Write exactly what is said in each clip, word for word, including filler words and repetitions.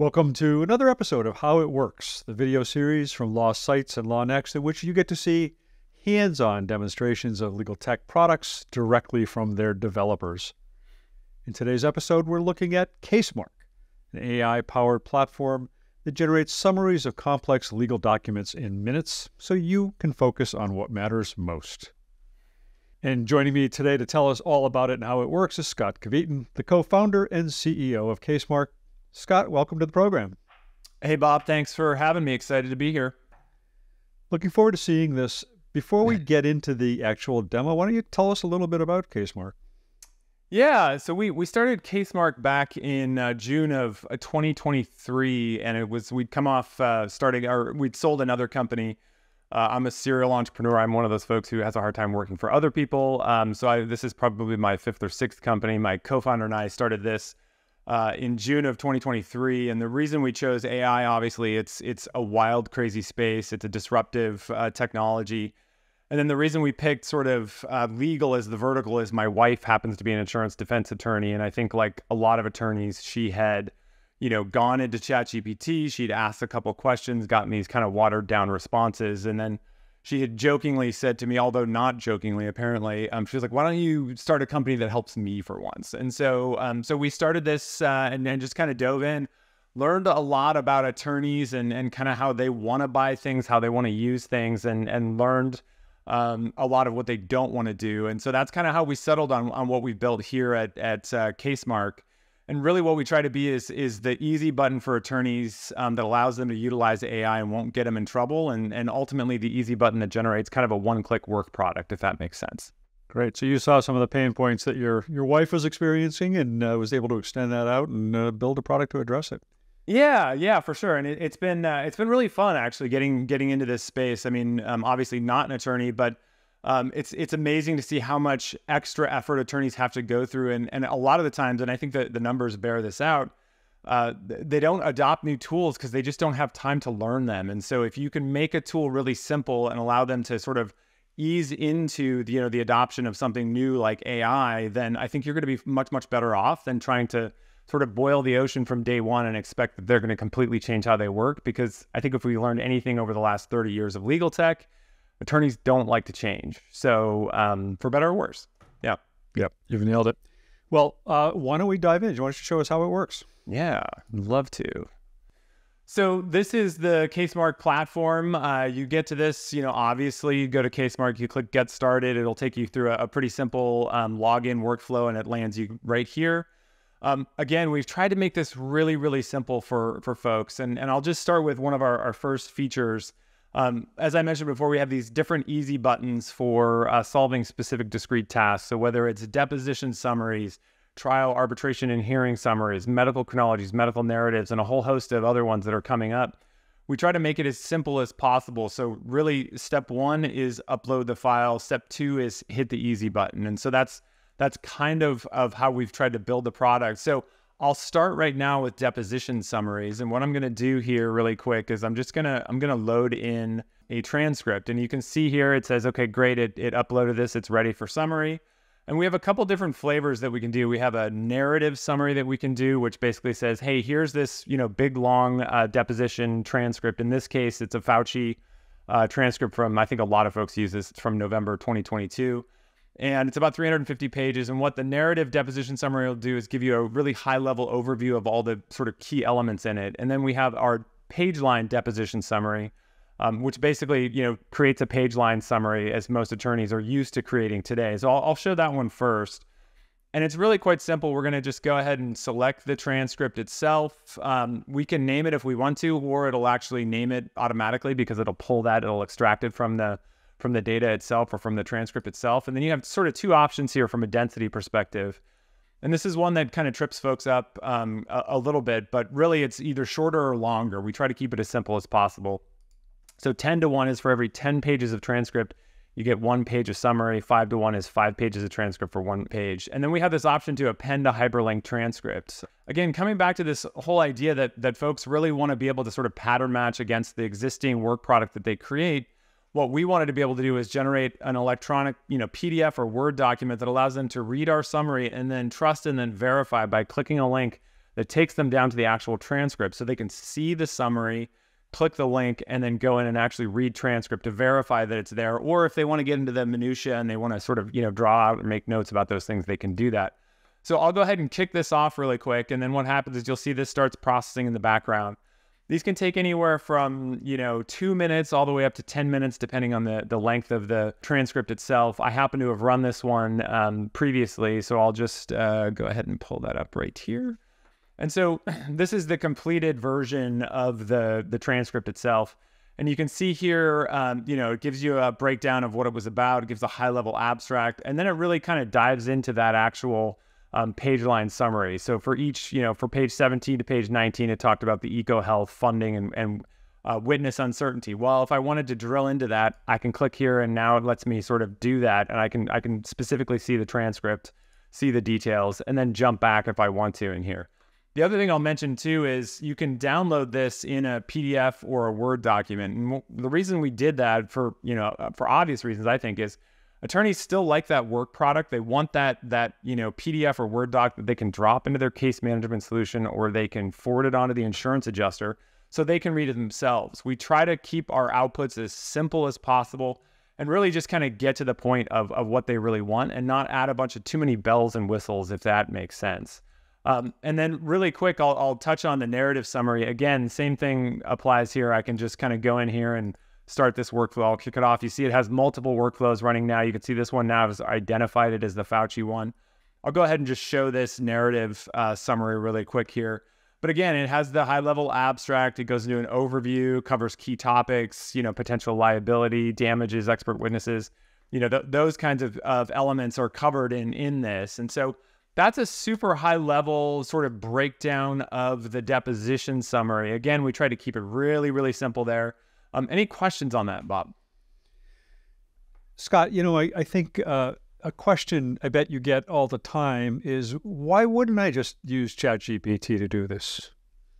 Welcome to another episode of How It Works, the video series from LawSites and LawNext, in which you get to see hands-on demonstrations of legal tech products directly from their developers. In today's episode, we're looking at CaseMark, an A I-powered platform that generates summaries of complex legal documents in minutes so you can focus on what matters most. And joining me today to tell us all about it and how it works is Scott Kveton, the co-founder and C E O of CaseMark. Scott, welcome to the program. Hey, Bob. Thanks for having me. Excited to be here. Looking forward to seeing this. Before we get into the actual demo, why don't you tell us a little bit about CaseMark? Yeah, so we we started CaseMark back in uh, June of uh, twenty twenty-three, and it was we'd come off uh, starting, or we'd sold another company. Uh, I'm a serial entrepreneur. I'm one of those folks who has a hard time working for other people. Um, so I, this is probably my fifth or sixth company. My co-founder and I started this Uh, in June of twenty twenty-three, and the reason we chose A I, obviously, it's it's a wild, crazy space. It's a disruptive uh, technology, and then the reason we picked sort of uh, legal as the vertical is my wife happens to be an insurance defense attorney, and I think like a lot of attorneys, she had, you know, gone into ChatGPT. She'd asked a couple questions, gotten these kind of watered down responses, and then she had jokingly said to me, although not jokingly, apparently, um, she was like, why don't you start a company that helps me for once? And so um, so we started this uh, and then just kind of dove in, learned a lot about attorneys and, and kind of how they want to buy things, how they want to use things, and, and learned um, a lot of what they don't want to do. And so that's kind of how we settled on, on what we built here at, at uh, CaseMark. And really what we try to be is is the easy button for attorneys um, that allows them to utilize A I and won't get them in trouble. And, and ultimately the easy button that generates kind of a one-click work product, if that makes sense. Great. So you saw some of the pain points that your your wife was experiencing and uh, was able to extend that out and uh, build a product to address it. Yeah, yeah, for sure. And it, it's been uh, it's been really fun actually getting getting into this space. I mean, um, obviously not an attorney, but Um, it's it's amazing to see how much extra effort attorneys have to go through, and and a lot of the times, and I think that the numbers bear this out, uh, they don't adopt new tools because they just don't have time to learn them. And so, if you can make a tool really simple and allow them to sort of ease into the, you know the adoption of something new like A I, then I think you're going to be much much better off than trying to sort of boil the ocean from day one and expect that they're going to completely change how they work. Because I think if we learned anything over the last thirty years of legal tech, attorneys don't like to change. So um, for better or worse. Yeah. Yep. You've nailed it. Well, uh, why don't we dive in? Do you want to show us how it works? Yeah, I'd love to. So this is the CaseMark platform. Uh, you get to this, you know, obviously you go to CaseMark, you click Get Started. It'll take you through a, a pretty simple um, login workflow, and it lands you right here. Um, again, we've tried to make this really, really simple for, for folks. And, and I'll just start with one of our, our first features. Um, as I mentioned before, we have these different easy buttons for uh, solving specific discrete tasks. So whether it's deposition summaries, trial, arbitration, and hearing summaries, medical chronologies, medical narratives, and a whole host of other ones that are coming up, we try to make it as simple as possible. So really, step one is upload the file. Step two is hit the easy button. And so that's that's kind of, of how we've tried to build the product. So I'll start right now with deposition summaries. And what I'm going to do here really quick is I'm just going to, I'm going to load in a transcript. And you can see here, it says, okay, great. It, it uploaded this. It's ready for summary. And we have a couple different flavors that we can do. We have a narrative summary that we can do, which basically says, hey, here's this, you know, big, long uh, deposition transcript. In this case, it's a Fauci uh, transcript from, I think a lot of folks use this, from November twenty twenty-two. And it's about three hundred fifty pages. And what the narrative deposition summary will do is give you a really high level overview of all the sort of key elements in it. And then we have our page line deposition summary, um, which basically, you know, creates a page line summary as most attorneys are used to creating today. So I'll, I'll show that one first. And it's really quite simple. We're going to just go ahead and select the transcript itself. Um, we can name it if we want to, or it'll actually name it automatically because it'll pull that, it'll extract it from the from the data itself or from the transcript itself. And then you have sort of two options here from a density perspective. And this is one that kind of trips folks up um, a, a little bit, but really it's either shorter or longer. We try to keep it as simple as possible. So ten to one is for every ten pages of transcript, you get one page of summary. Five to one is five pages of transcript for one page. And then we have this option to append a hyperlink transcript. Again, coming back to this whole idea that, that folks really want to be able to sort of pattern match against the existing work product that they create, what we wanted to be able to do is generate an electronic, you know, P D F or Word document that allows them to read our summary and then trust and then verify by clicking a link that takes them down to the actual transcript so they can see the summary, click the link, and then go in and actually read transcript to verify that it's there. Or if they want to get into the minutia and they want to sort of, you know, draw out and make notes about those things, they can do that. So I'll go ahead and kick this off really quick. And then what happens is you'll see this starts processing in the background. These can take anywhere from, you know, two minutes all the way up to ten minutes, depending on the, the length of the transcript itself. I happen to have run this one um, previously, so I'll just uh, go ahead and pull that up right here. And so this is the completed version of the, the transcript itself. And you can see here, um, you know, it gives you a breakdown of what it was about. It gives a high-level abstract. And then it really kind of dives into that actual Um, page line summary. So for each, you know, for page seventeen to page nineteen, it talked about the EcoHealth funding and, and uh, witness uncertainty. Well, if I wanted to drill into that, I can click here and now it lets me sort of do that. And I can, I can specifically see the transcript, see the details, and then jump back if I want to in here. The other thing I'll mention too is you can download this in a P D F or a Word document. And the reason we did that for, you know, for obvious reasons, I think, is attorneys still like that work product. They want that, that, you know, P D F or Word doc that they can drop into their case management solution, or they can forward it onto the insurance adjuster so they can read it themselves. We try to keep our outputs as simple as possible and really just kind of get to the point of, of what they really want and not add a bunch of too many bells and whistles, if that makes sense. Um, and then really quick, I'll, I'll touch on the narrative summary. Again, same thing applies here. I can just kind of go in here and start this workflow. I'll kick it off. You see it has multiple workflows running now. You can see this one now has identified it as the Fauci one. I'll go ahead and just show this narrative uh, summary really quick here. But again, it has the high-level abstract. It goes into an overview, covers key topics, you know, potential liability, damages, expert witnesses. You know, th those kinds of, of elements are covered in, in this. And so that's a super high-level sort of breakdown of the deposition summary. Again, we try to keep it really, really simple there. Um, any questions on that, Bob? Scott, you know, I, I think uh, a question I bet you get all the time is, why wouldn't I just use ChatGPT to do this?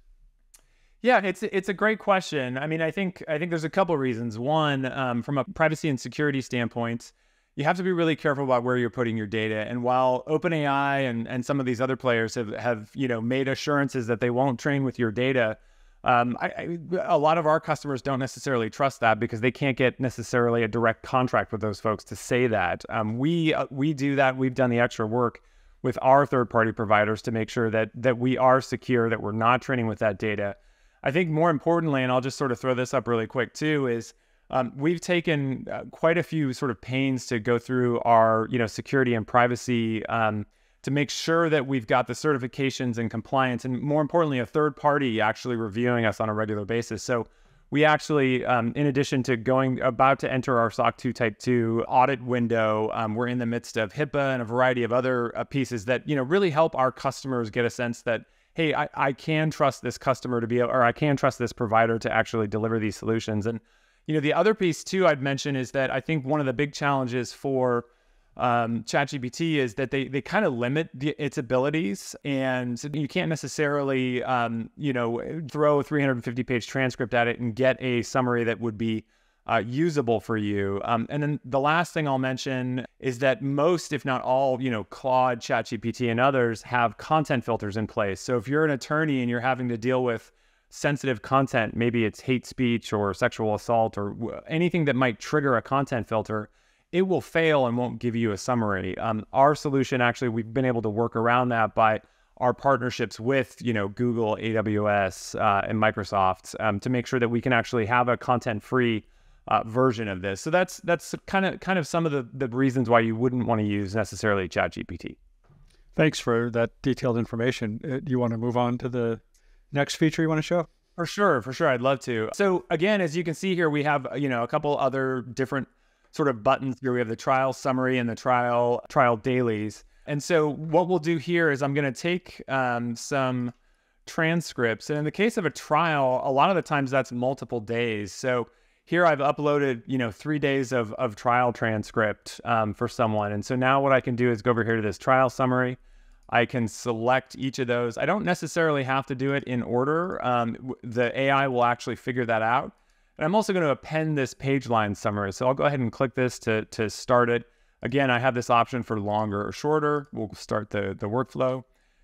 Yeah, it's it's a great question. I mean, I think I think there's a couple of reasons. One, um, from a privacy and security standpoint, you have to be really careful about where you're putting your data. And while OpenAI and and some of these other players have have you know made assurances that they won't train with your data, Um, I, I, a lot of our customers don't necessarily trust that because they can't get necessarily a direct contract with those folks to say that. Um, we uh, we do that. We've done the extra work with our third-party providers to make sure that that we are secure, that we're not training with that data. I think more importantly, and I'll just sort of throw this up really quick too, is um, we've taken uh, quite a few sort of pains to go through our you know security and privacy um, to make sure that we've got the certifications and compliance, and more importantly, a third party actually reviewing us on a regular basis. So we actually, um, in addition to going about to enter our S O C two Type two audit window, um, we're in the midst of HIPAA and a variety of other uh, pieces that you know really help our customers get a sense that, hey, I, I can trust this customer to be, or I can trust this provider to actually deliver these solutions. And you know the other piece too I'd mention is that I think one of the big challenges for um, ChatGPT is that they they kind of limit the, its abilities, and you can't necessarily um, you know throw a three hundred fifty page transcript at it and get a summary that would be uh, usable for you. Um, and then the last thing I'll mention is that most, if not all, you know, Claude, ChatGPT, and others have content filters in place. So if you're an attorney and you're having to deal with sensitive content, maybe it's hate speech or sexual assault or anything that might trigger a content filter, it will fail and won't give you a summary. Um, our solution, actually, we've been able to work around that by our partnerships with, you know, Google, A W S, uh, and Microsoft um, to make sure that we can actually have a content-free uh, version of this. So that's that's kind of kind of some of the, the reasons why you wouldn't want to use necessarily ChatGPT. Thanks for that detailed information. Uh, do you want to move on to the next feature you want to show? For sure, for sure. I'd love to. So again, as you can see here, we have, you know, a couple other different sort of buttons here. We have the trial summary and the trial trial dailies. And so what we'll do here is I'm going to take um, some transcripts. And in the case of a trial, a lot of the times that's multiple days. So here I've uploaded, you know, three days of, of trial transcript um, for someone. And so now what I can do is go over here to this trial summary. I can select each of those. I don't necessarily have to do it in order. Um, the A I will actually figure that out. And I'm also going to append this page line summary. So I'll go ahead and click this to, to start it. Again, I have this option for longer or shorter. We'll start the, the workflow.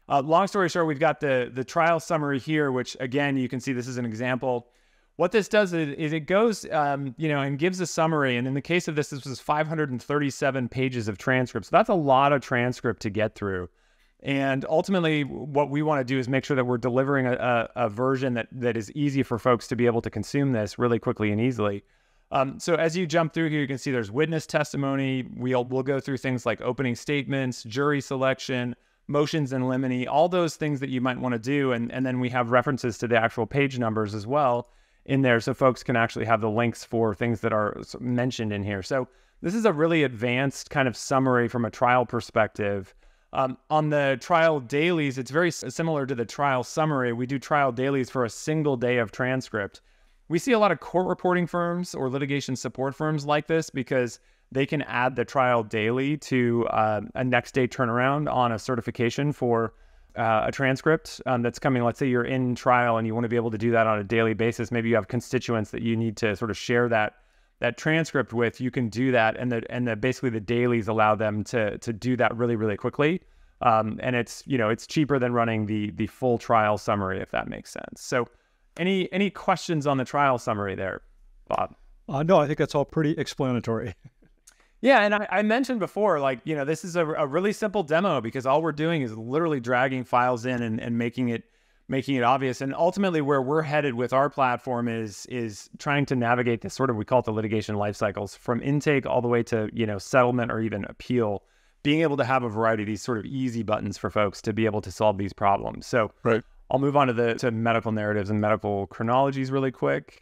Uh, long story short, we've got the, the trial summary here, which again, you can see this is an example. What this does is, is it goes, um, you know, and gives a summary. And in the case of this, this was five hundred thirty-seven pages of transcripts. So that's a lot of transcript to get through. And ultimately, what we want to do is make sure that we're delivering a, a, a version that, that is easy for folks to be able to consume this really quickly and easily. Um, so as you jump through here, you can see there's witness testimony. We'll, we'll go through things like opening statements, jury selection, motions in limine, all those things that you might want to do. And, and then we have references to the actual page numbers as well in there, so folks can actually have the links for things that are mentioned in here. So this is a really advanced kind of summary from a trial perspective. Um, on the trial dailies, it's very similar to the trial summary. We do trial dailies for a single day of transcript. We see a lot of court reporting firms or litigation support firms like this because they can add the trial daily to uh, a next day turnaround on a certification for uh, a transcript um, that's coming. Let's say you're in trial and you want to be able to do that on a daily basis. Maybe you have constituents that you need to sort of share that that transcript with. You can do that, and the and the basically the dailies allow them to to do that really really quickly. Um, and it's you know it's cheaper than running the the full trial summary, if that makes sense. So, any any questions on the trial summary there, Bob? Uh, no, I think that's all pretty explanatory. Yeah, and I, I mentioned before, like, you know, this is a, a really simple demo because all we're doing is literally dragging files in and, and making it making it obvious. And ultimately where we're headed with our platform is is trying to navigate this sort of, we call it the litigation life cycles, from intake all the way to, you know, settlement or even appeal, being able to have a variety of these sort of easy buttons for folks to be able to solve these problems. So right. I'll move on to the to medical narratives and medical chronologies really quick.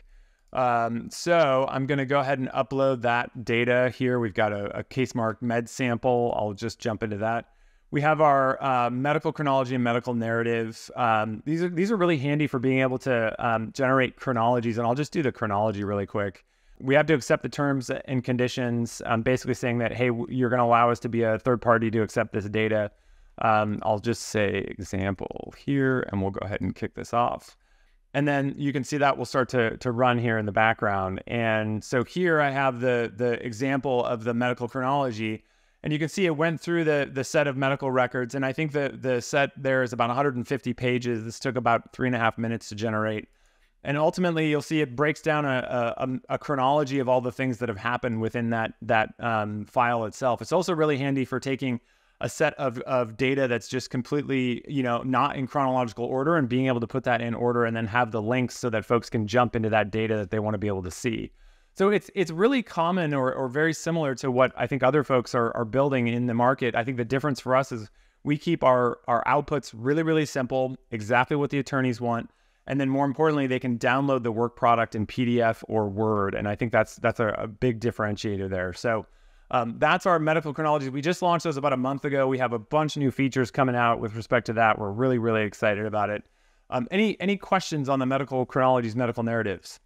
Um, so I'm going to go ahead and upload that data here. We've got a, a CaseMark med sample. I'll just jump into that. We have our uh, medical chronology and medical narrative. Um, these are these are really handy for being able to um, generate chronologies, and I'll just do the chronology really quick. We have to accept the terms and conditions, um, basically saying that, hey, you're going to allow us to be a third party to accept this data. Um, I'll just say example here, and we'll go ahead and kick this off. And then you can see that will start to, to run here in the background. And so here I have the, the example of the medical chronology. And you can see it went through the, the set of medical records. And I think the, the set there is about one hundred fifty pages. This took about three and a half minutes to generate. And ultimately, you'll see it breaks down a, a, a chronology of all the things that have happened within that, that um, file itself. It's also really handy for taking a set of, of data that's just completely, you know, not in chronological order, and being able to put that in order and then have the links so that folks can jump into that data that they want to be able to see. So it's it's really common or, or very similar to what I think other folks are, are building in the market. I think the difference for us is we keep our, our outputs really, really simple, exactly what the attorneys want. And then more importantly, they can download the work product in P D F or Word. And I think that's that's a, a big differentiator there. So Um, that's our medical chronology. We just launched those about a month ago. We have a bunch of new features coming out with respect to that. We're really, really excited about it. Um, any any questions on the medical chronologies, medical narratives?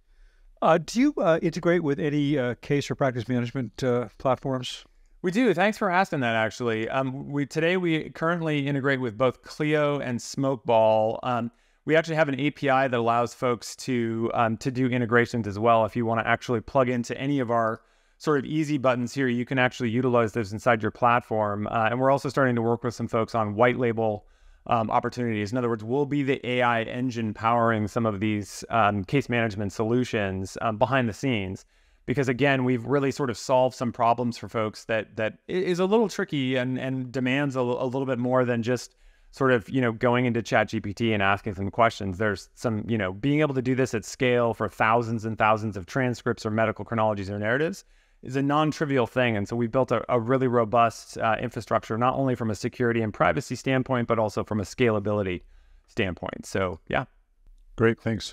Uh, do you uh, integrate with any uh, case or practice management uh, platforms? We do. Thanks for asking that, actually. Um, we Today, we currently integrate with both Clio and Smokeball. Um, we actually have an A P I that allows folks to, um, to do integrations as well. If you want to actually plug into any of our sort of easy buttons here, you can actually utilize those inside your platform. Uh, and we're also starting to work with some folks on white label um, opportunities. In other words, we'll be the A I engine powering some of these um, case management solutions um, behind the scenes. Because again, we've really sort of solved some problems for folks that that is a little tricky and, and demands a, a little bit more than just sort of, you know, going into ChatGPT and asking some questions. There's some, you know, being able to do this at scale for thousands and thousands of transcripts or medical chronologies or narratives is a non-trivial thing. And so we built a, a really robust uh, infrastructure, not only from a security and privacy standpoint, but also from a scalability standpoint. So yeah. Great, thanks.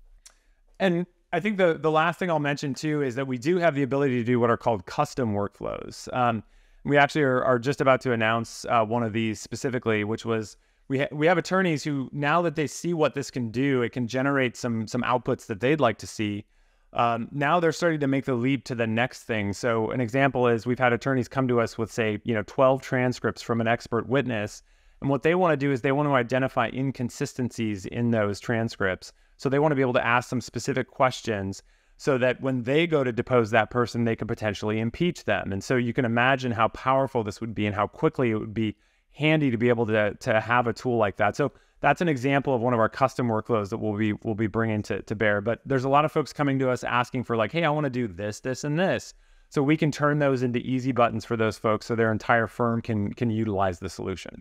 And I think the, the last thing I'll mention too is that we do have the ability to do what are called custom workflows. Um, we actually are, are just about to announce uh, one of these specifically, which was we, ha we have attorneys who, now that they see what this can do, it can generate some, some outputs that they'd like to see. Um, now they're starting to make the leap to the next thing. So an example is we've had attorneys come to us with, say, you know, twelve transcripts from an expert witness. And what they want to do is they want to identify inconsistencies in those transcripts. So they want to be able to ask some specific questions so that when they go to depose that person, they could potentially impeach them. And so you can imagine how powerful this would be and how quickly it would be handy to be able to to have a tool like that. So that's an example of one of our custom workflows that we'll be we'll be bringing to to bear. But there's a lot of folks coming to us asking for like, hey, I want to do this, this, and this. So we can turn those into easy buttons for those folks, so their entire firm can can utilize the solution.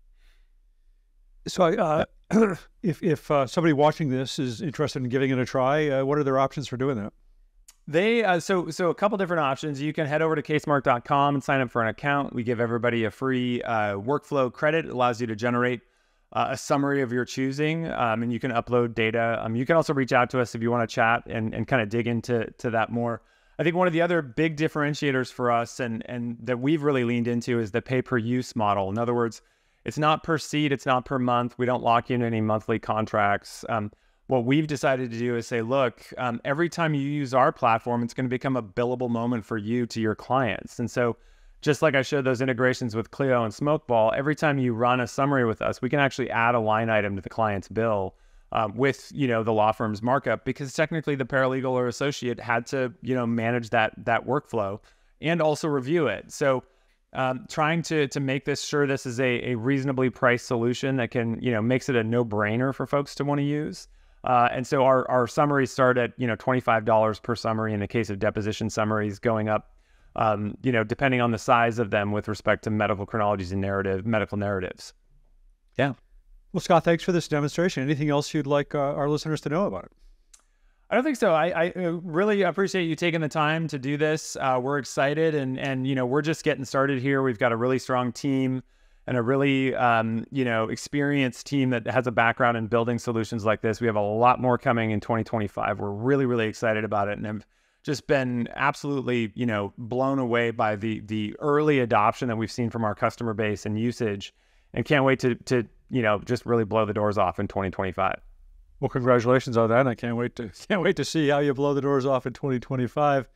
So, uh, if if uh, somebody watching this is interested in giving it a try, uh, what are their options for doing that? They uh, so so a couple different options. You can head over to case mark dot com and sign up for an account. We give everybody a free uh, workflow credit. It allows you to generate uh, a summary of your choosing, um, and you can upload data. Um, you can also reach out to us if you want to chat and, and kind of dig into to that more. I think one of the other big differentiators for us and and that we've really leaned into is the pay per use model. In other words, it's not per seat, it's not per month. We don't lock you into any monthly contracts. Um, What we've decided to do is say, look, um, every time you use our platform, it's going to become a billable moment for you to your clients. And so just like I showed those integrations with Clio and Smokeball, every time you run a summary with us, we can actually add a line item to the client's bill um, with, you know, the law firm's markup, because technically the paralegal or associate had to, you know, manage that that workflow and also review it. So um, trying to to make this sure this is a, a reasonably priced solution that can, you know, makes it a no-brainer for folks to want to use. Uh, and so our, our summaries start at, you know, twenty-five dollars per summary in the case of deposition summaries, going up, um, you know, depending on the size of them with respect to medical chronologies and narrative, medical narratives. Yeah. Well, Scott, thanks for this demonstration. Anything else you'd like uh, our listeners to know about it? I don't think so. I, I really appreciate you taking the time to do this. Uh, we're excited and, and, you know, we're just getting started here. We've got a really strong team and a really, um, you know, experienced team that has a background in building solutions like this. We have a lot more coming in twenty twenty-five. We're really, really excited about it, and have just been absolutely, you know, blown away by the the early adoption that we've seen from our customer base and usage, and can't wait to to you know just really blow the doors off in twenty twenty-five. Well, congratulations on that. And I can't wait to can't wait to see how you blow the doors off in twenty twenty-five.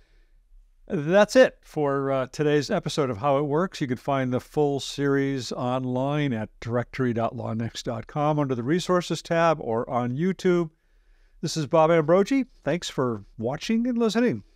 That's it for uh, today's episode of How It Works. You can find the full series online at directory dot law next dot com under the Resources tab or on YouTube. This is Bob Ambrogi. Thanks for watching and listening.